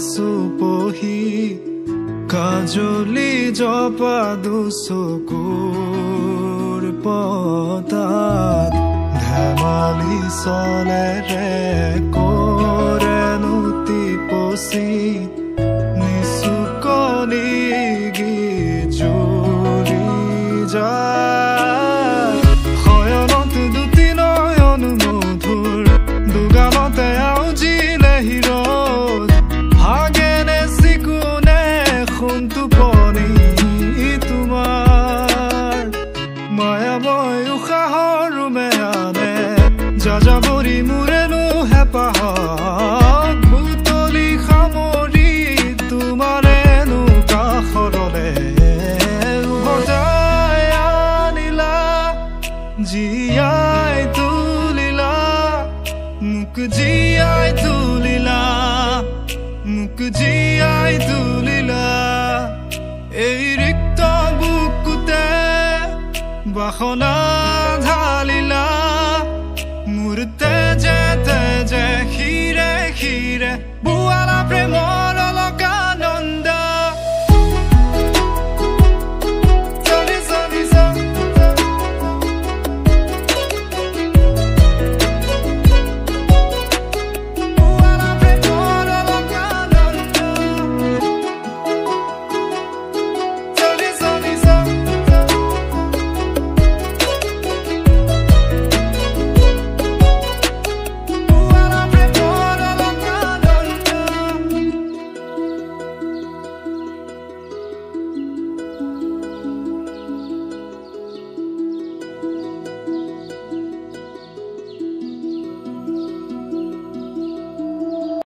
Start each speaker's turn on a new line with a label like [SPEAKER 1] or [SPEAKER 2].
[SPEAKER 1] চুপহি কাজলি জপা দুচকুৰ পতাত ধেমালি চলেৰে কৰেনো টিপচি নিচুকনি জুৰি যায় শয়নত দুটি নয়ন মধুৰ দুগালতে আউজিলে হিৰদ ভাগেনে চিকুনে সোণটো পনি তোমাৰ মায়াময় উশাহৰ ৰুমেয়ানে যাযাবৰী মোৰেনো হেঁপাহক বুটলি সামৰি তোমাৰেনো কাষৰলে উভতাই আনিলা জীয়াই তুলিলা মোক জীয়াই তুলিলা মোক জীয়াই তুলিলা এই ৰিক্ত বুকুতে বাসনা ঢালিলা মোৰ তেজে তেজে শিৰে শিৰে বুৱালা প্ৰেমৰ